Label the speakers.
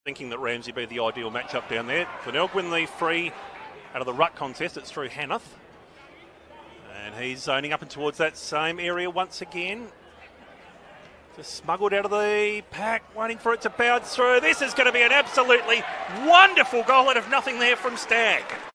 Speaker 1: Thinking that Ramsey be the ideal matchup down there. Glenelg win the free out of the ruck contest. It's through Hanneth. And he's zoning up and towards that same area once again. Just smuggled out of the pack, waiting for it to bounce through. This is going to be an absolutely wonderful goal out of nothing there from Stagg.